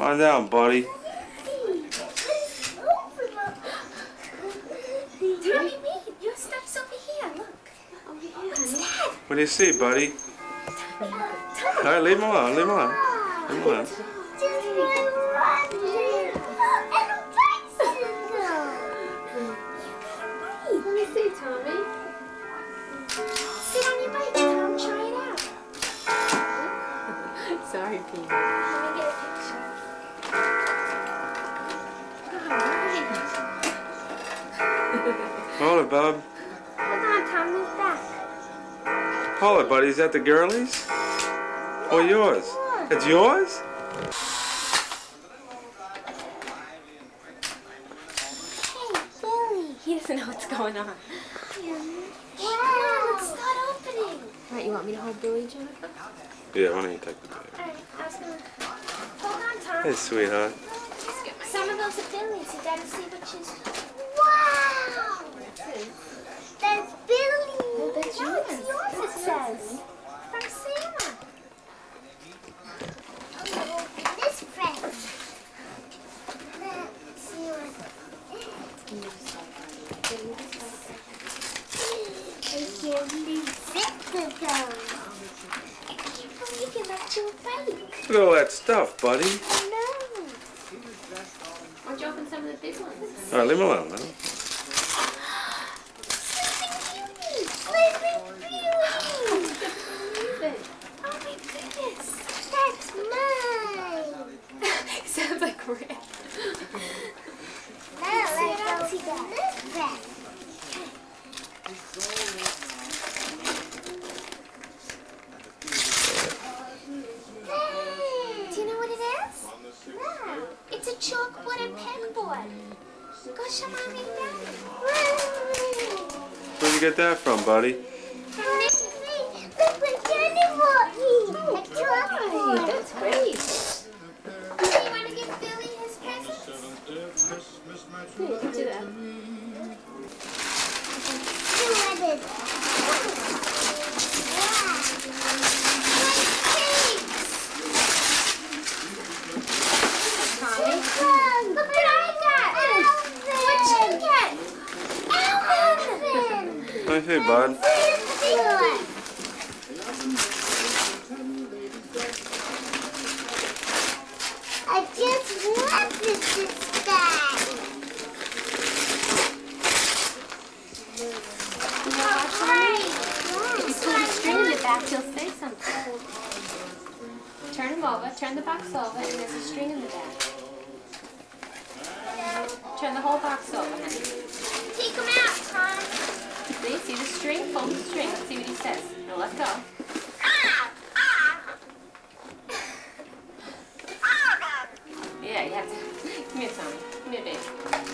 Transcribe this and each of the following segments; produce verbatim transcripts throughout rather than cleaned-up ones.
On down, buddy. Tommy, wait. Your stuff's over here. Look. Over here. What's that? What do you see, buddy? All right, leave him alone. Leave him alone. Leave him alone. Let me see, Tommy. Sit on your bike, Tom. Try it out. Sorry, Peanut. Let me get a picture. Hold it, bub. Hold on, Tom. Move back. Hold it, buddy. Is that the girlies? Or yours? It's yours? Hey, Billy. He doesn't know what's going on. Wow. Let's start opening. Alright, you want me to hold Billy, Jennifer? Yeah, why don't you take the bag? Alright, I was gonna... Hold on, Tom. Hey, sweetheart. Some of those are Billy's. You gotta see which is... Wow! That's Billy. No, that's No, yours. it's yours, it says. From Santa. This friend. Let's see what... I can't believe Santa though. I can't believe you left your bike. Look at all that stuff, buddy. I know. Why don't you open some of the big ones? All right, leave him alone, man. Sleeping Beauty! Oh my goodness! That's mine! Sounds like Rick. Now let's go to this bed. Do you know what it is? No. It's a chalkboard and pegboard. Go show Mommy and Daddy. Where'd you get that from, buddy? Look what Daddy bought me. A chalkboard. That's great. Do you want to give Billy his presents? Yeah, you can do that. Who is it? Tommy? Look what I got! What'd you get? Alvin! Let me see, bud. I just wanted this guy. You know what, Tommy? If you pull the string in the back, you'll say something. Turn them over, turn the box over, and there's a string in the back. Turn the whole box over, honey. Take him out, Tom. See, see the string? Fold the string. Let's see what he says. Now let go. Yeah, you have to. Come here, Tommy. Come here, baby.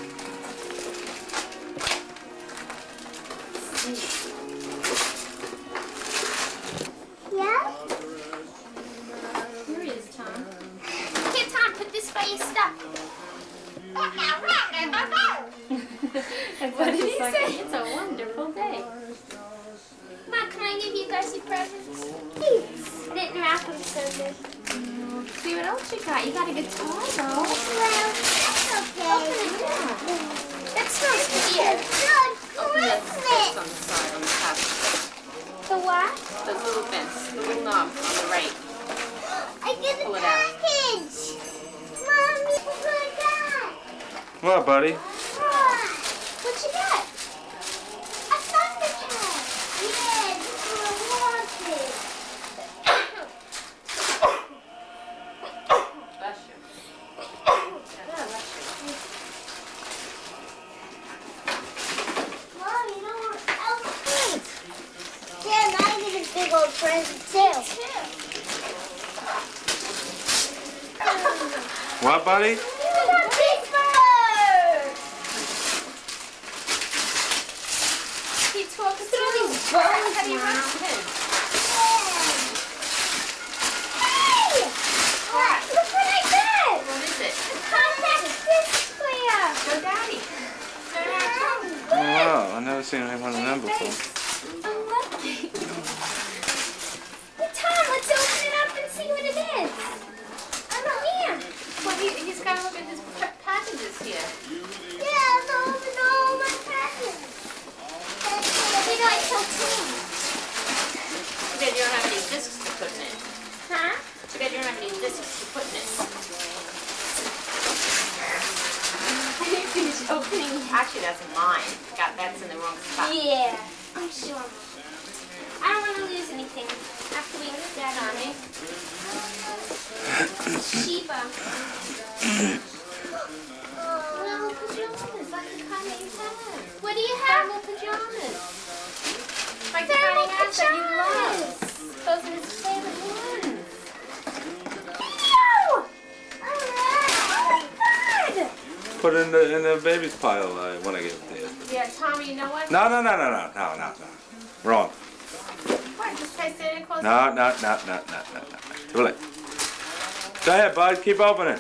Yeah? Here he is, Tom. Here, Tom, put this by your stuff. What did he like, say? It's a wonderful day. Mom, can I give you guys your presents? Thanks. I didn't wrap them so good. See what else you got? You got a guitar, though. Well, that's okay. Open it, yeah. That smells weird. Open the vents on the side, on the top. The what? Those little vents, the little knob on the right. I get a Pull it out. package. Mommy, what I got? What, buddy? What? What you got? A Thundercat. Yeah, this is what I wanted. Bless you. Yeah, bless you. Mom, you know what else good? Yeah, now I get a big old present too. What, buddy? Look at that big bird! He talks Look at all these birds How do you now. run his? Hey! What? Look what I got! What is it? Compact disc player! Show Daddy. Show Daddy. Oh, wow, I've never seen one of them before. I'm lucky. Hey, Tom, let's open it up and see what it is. Come here. What do you Actually, that's mine. Got that's in the wrong spot. Yeah, I'm sure. I don't want to lose anything after we get that on it. Sheba. Little pajamas, like the kind that you have. What do you have? Little pajamas. Like the kind he has that you love. Those are his favorite ones. Put it in the in the baby's pile uh, when I get there. Yeah, Tommy, you know what? No, no, no, no, no, no, no, no. Wrong. What? Just say Santa Claus? No, no, no, no, no, no, no. Too late. Go ahead, bud. Keep opening.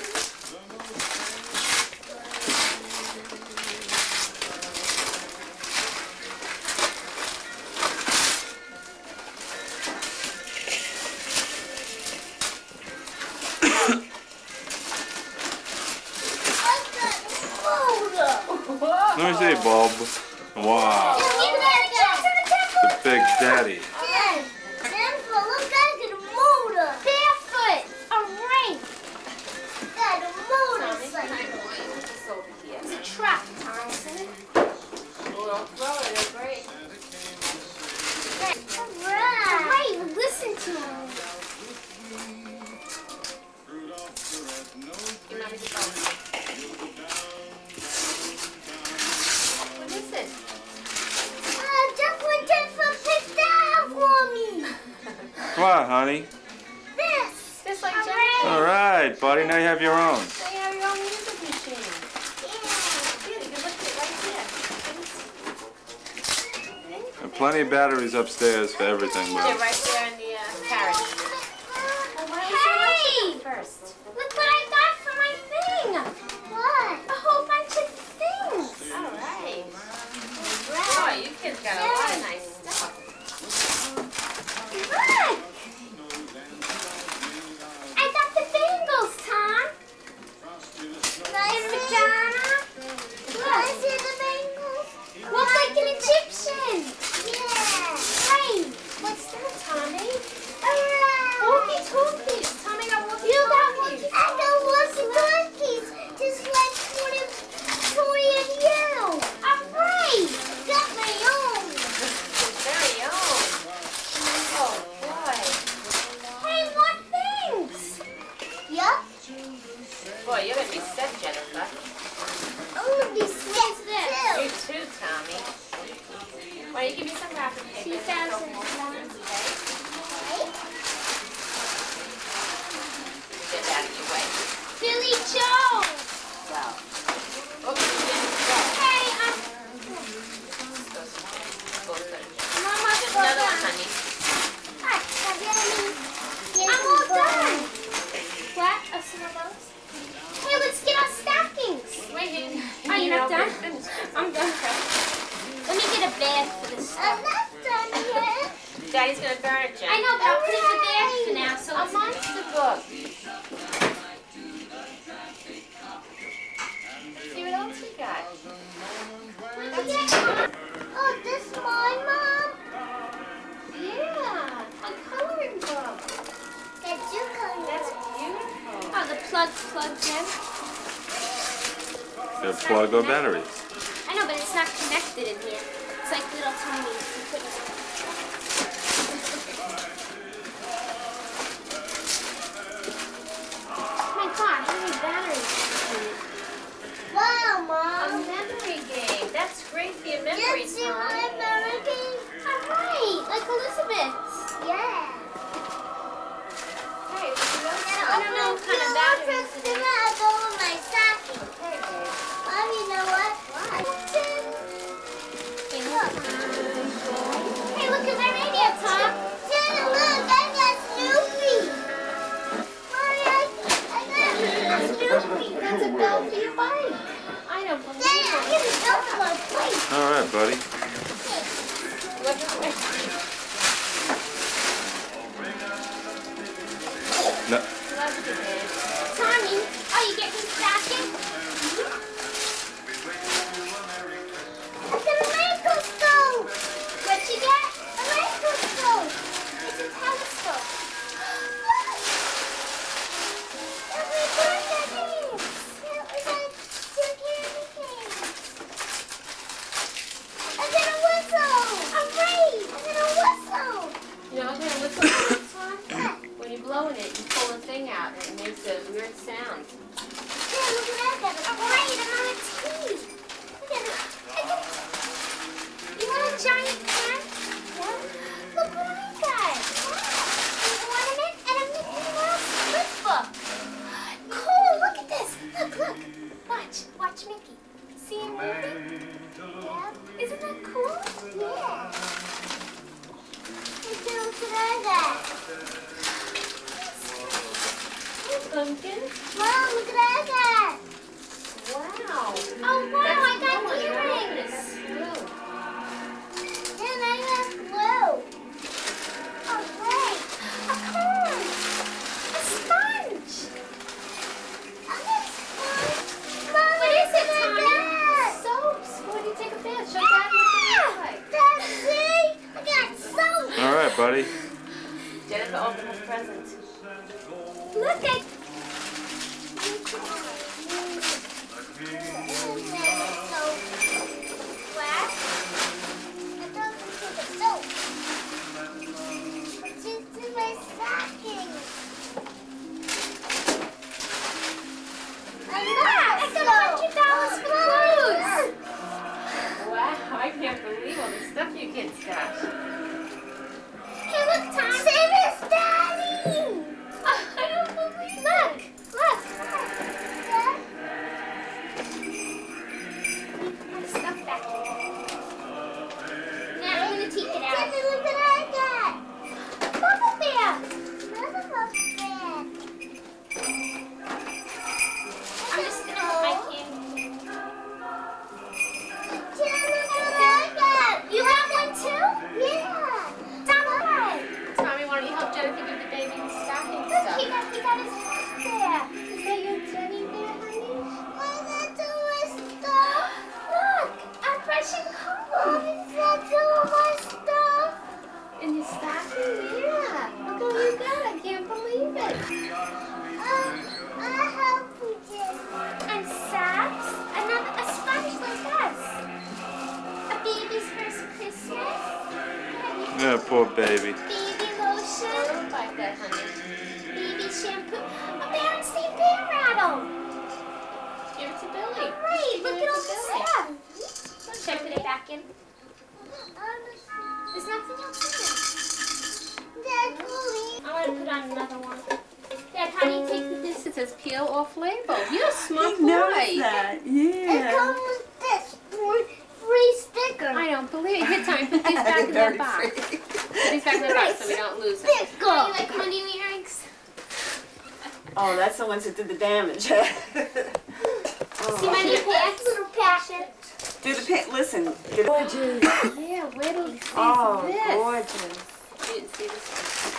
Let me see, Bob. Wow. The Big Daddy. Barefoot. A ring. Got a motorcycle. It's a truck, Tom, isn't it? Well, throw it. They're great. Alright. Alright, listen to him. Give Mommy the phone. What is it? Uh, just one ten for picked out for me. Come on, honey. This. Just like Alright. Jenny. All right, buddy. Now you have your own. They have your own music machine. Yeah. Here, you can look at it right there. And plenty of batteries upstairs for everything, They're Will. right there in the uh, carriage. Well, why don't you Hey! watch it first? Look what I got for my thing. What? A whole bunch of things. All right. Boy, you kids got a lot of nice stuff. Look. I got the bangles, Tom. And Madonna. Look. I see the bangles. Look like an Egyptian. Yeah. Right. What's that, Tommy? Alright. Walkie-talkies. Tommy got You got walkie-talkies. walkie. I got walkie-talkies. Just like Tony, Tony and you. Alright. Got my own. Very own. Oh, boy. Hey, more things. Yup. Boy, you're going to be set, Jennifer. I'm gonna be sick too. You too, Tommy. Why don't you give me some wrapping paper? two thousand Okay. Get out of your way. Billy Joe. Well. Oops, you didn't go. Hey, I'm, Goes- goes there. I'm almost Just all another one, done. honey. Hi, have you any? I'm all done. What? Oh, some of those? Hey, let's get our stockings. Wait, you, Oh, you're not done? business. I'm done. Let me get a bag for this stuff. I'm not done yet. Daddy's going to burn it, Jen. I know, but I'll put it in the bag for now. So A it's monster book. See what else we got. Oh, this is my mom? Yeah, a coloring book. That's your color. That's beautiful. Oh, the plug's plugged in. Your plug or batteries. I know, but it's not connected in here. It's like little tiny. You put it- My God, how many batteries? Wow, A memory game. That's great for your memory, Tom. memory game? All right, like Elizabeth's. Yeah. Hey, did you know I I don't know what kind of batteries it is. I go with my stocking. Hey, babe. Mom, you know what? Hey, look at my radio, Tom. Jenna, look, I got Snoopy. Mommy, I, I got Snoopy. That's a bell for your bike. I don't believe Jenna, I it. get a bell for my bike. All right, buddy. Look at me. No. Love you, babe. Tommy, Pumpkin? Mom, look at that. Wow. Oh, wow, That's I got blue. earrings. Blue. And I have blue. Oh, great. A cone. A sponge. I got sponge. Mom, What is it, look Tommy? at that. Soaps. Why do you take a bath? Show Dad what they look like. Dad, see? I got soap. All right, buddy. Jennifer opened his present. Look at Wow, I can't believe all the stuff you kids got. Hey, look, Tom. Santa's Daddy! I don't believe Look, look. Dad? Put stuff back in. Now I'm gonna take it out. Daddy, look what I got. Bubble bear. Another bubble bear. I'm just gonna put my hand. Dad, look what I got. You have one too? Yeah. Tommy. Tommy, why don't you help Jennifer give the baby his stocking Look, stuff? he got, he got his there. Is that your teddy bear, honey? Oh, that's all my stuff. Look, I'm brushing color. That's all my stuff. In his stocking? Yeah. Look what you got. I can't believe it. Um, I help you, Jen. And socks. Another, a sponge like us. A baby's first Christmas. Yeah, poor baby. Baby I lotion. don't like that, honey. Baby shampoo. A Berenstain Bear rattle. Give it to Billy. Great, look at all the stuff. Should I put it back in? There's nothing else in there. Dad, please. I want to put on another one. Dad, how do you take this? It says peel off label. You're a smart He boy. knows that. It Yeah. comes with this free, free sticker. I don't believe it. Here, Tommy, put these back in Very that box. free. Put these back in the box so we don't lose them. Sticker. Do you like money earrings? Oh, that's the ones that did the damage. See my new pants? Little passion. Do the pin. Listen. The gorgeous. Yeah, where do we see Oh, this? gorgeous. You didn't see this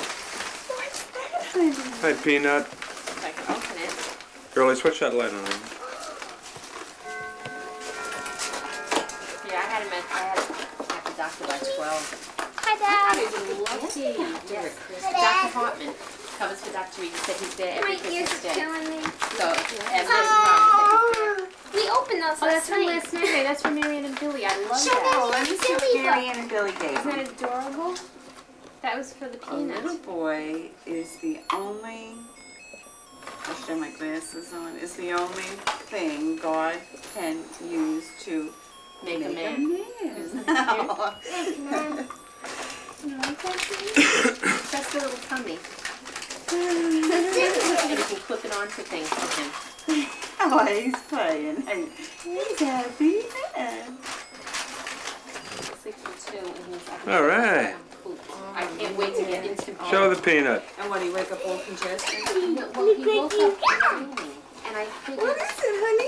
Hi, Peanut. one. So I can open it. Girlie, switch that light on. Yeah, I had him at, I had him at the doctor by twelve. Hi, God, Dad. he's lucky. Yes. Hi, Doctor Dad. Hartman covers for Doctor Reed. He said he's there My every ears Christmas are day. killing me. So, as this problem, We opened those oh, that's last from night. last Saturday. That's from Marianne and Billy. I love Show that. Oh, let me see what Billy Mary Ann and Billy gave Isn't me. that adorable? That was for the A little peanuts. boy is the only, I should have my glasses on, is the only thing God can use to Make a make man. a man. You like that thing? That's the little tummy. And you can clip it onto things for him. Oh, he's playing. Hey, he's happy. Yeah. sixty-two and he's like, All right. I can't wait to get into Show the peanut. And what, he wake up all congested? No, well, he woke up early, and I figured, What is it, honey?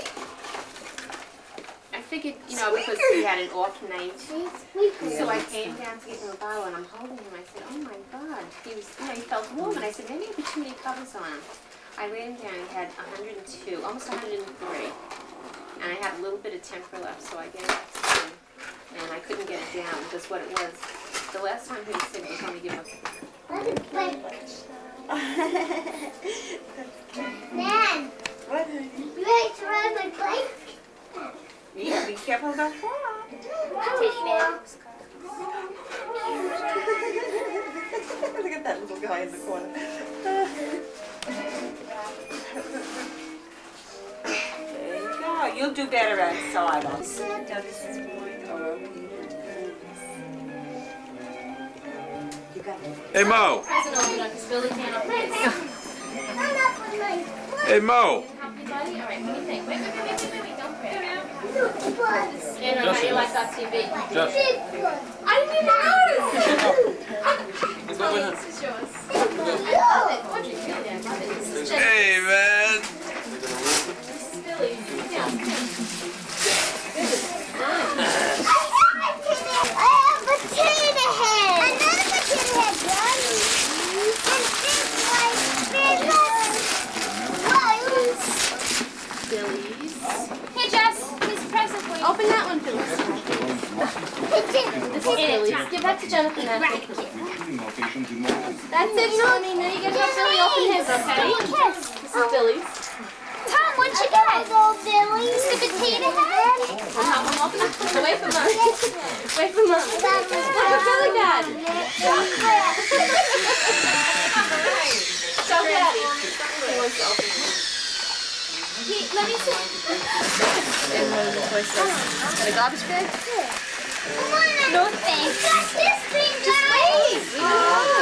I figured, you know, because he had an off night. So I came down to give him a bottle, and I'm holding him. I said, "Oh my God!" He was, you know, he felt warm, and I said, "Maybe I put too many covers on him." I laid him down. He had one hundred two, almost one hundred three, and I had a little bit of temper left, so I gave it to him, and I couldn't get it down because what it was, the last time he was sick was only given us. Nan, What, honey? you ready to ride my bike? Yeah, be careful about fall. Look at that little guy in the corner. There you go. You'll do better outside. Now this is going over here. You got it. Hey, Mo. Present open up, because Billy can't open his. I'm up with my foot. Hey, Mo. Help your buddy? All right, let me think. Wait, wait, wait, wait, wait, wait, don't grab it. Foot. And how do you like that T V? Big foot. I didn't even notice. Hey, man. I have a potato head. Another potato head, Daddy. And this like big ones. Billy's. Hey, Jess, this present for you. Open that one, Billy's. This This is Billy's. Give that to Jonathan. That's it, Tony. Now you gotta help Billy open his, okay? Kiss. This is Billy's. Tom, what'd you get? Go, Billy. It's the potato head. I'll help him open it. Away from Mom. Away from Mom. Look what Billy got. Show Daddy. He wants to open it. He, let me see. And one of the toy stores. Got a garbage bag? Come on, North Face. Got this thing, guys. Oh.